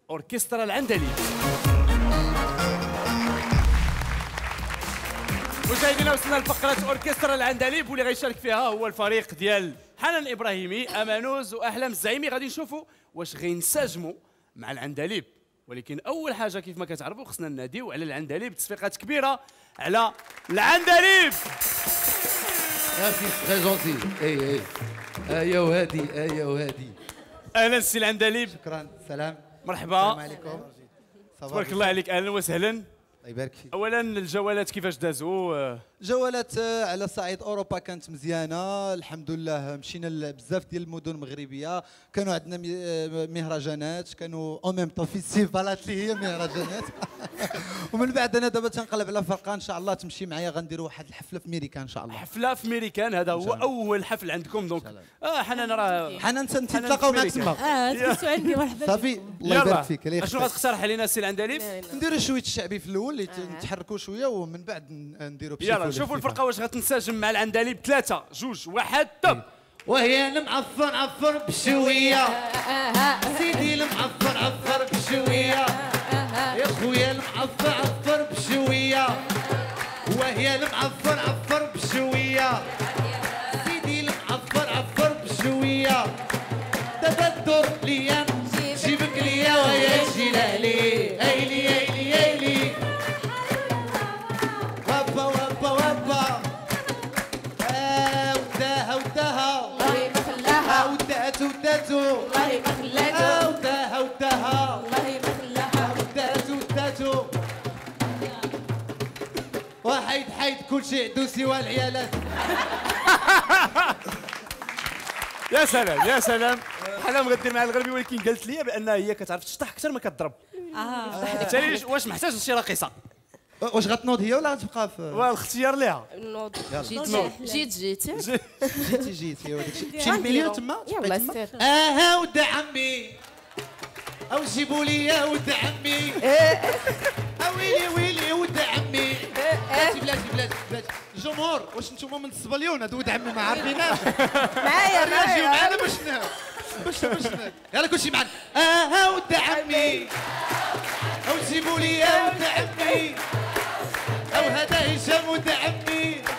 اوركسترا العندليب. مشاهدينا وصلنا لفقرة اوركسترا العندليب، واللي غيشارك فيها هو الفريق ديال حنان ابراهيمي، امانوز واحلام الزعيمي. غادي نشوفوا واش غينسجموا مع العندليب، ولكن اول حاجه كيف ما كتعرفوا خصنا نناديو على العندليب. تصفيقات كبيره على العندليب. ميرسي تري جونتي. اي ايا وهادي ايا وهادي. اهلا السي العندليب. شكرا. سلام. مرحبا. السلام عليكم. تبارك الله عليك، اهلا وسهلا. الله يبارك فيك. اولا الجولات كيفاش دازوا؟ جولات على صعيد اوروبا كانت مزيانه الحمد لله. مشينا بزاف ديال المدن المغربيه، كانوا عندنا مهرجانات، كانوا او ميم طون فيستيفالات اللي هي مهرجانات. ومن بعد انا دابا تنقلب على فرقه ان شاء الله تمشي معايا، غنديروا واحد الحفله في ميريكان ان شاء الله. حفله في ميريكان، هذا هو اول حفل عندكم دونك. حنان راه حنان تنتلاقاو معاك تما. تحسوا عندي مرحبا. صافي الله يبارك فيك. اشنو غتقترح علينا السي العندليب؟ نديروا شويه الشعبي في الاول اللي نتحركوا شويه، ومن بعد نديروا يلا نشوفوا الفرقه واش غتنسجم مع العندليب. 3 2 1 طب. وهي المعفر عفر بشويه، سيدي المعفر عفر بشويه، يا خويا المعفر عفر بشويه، وهي المعفر عفر بشويه، سيدي المعفر عفر بشويه، دابا الدور ليا جيبك ليا ويا جلالي، ايلي ايلي ايلي وابا وابا وابا. وداها وداها والله ما خلاها، وداتو وداتو والله ما خلاتو، وداها وداها والله ما خلاها، وداتو وداتو. وحيد حيد كل شيء عدو سوى العيالات. يا سلام يا سلام. حنان غدير مع الغربي، ولكن قالت لي بان هي كتعرف تشطح اكثر ما كتضرب. بالتالي واش محتاج شي راقصه؟ واش غتنوض هي ولا غتبقى في والاختيار ليها. نوض. جيت. جيتي مشي المليون تما يلا سير. ود عمي او جيبوا لي يا ود عمي، ويلي ويلي ود عمي. بلاتي بلاتي الجمهور واش نتوما من الصبليون هادو ولد عمي ما عارفيناش. معايا جيو معنا معايا. باش يلا كلشي معنا. ود عمي او جيبوا لي يا ود عمي، او هذا هشام ود عمي.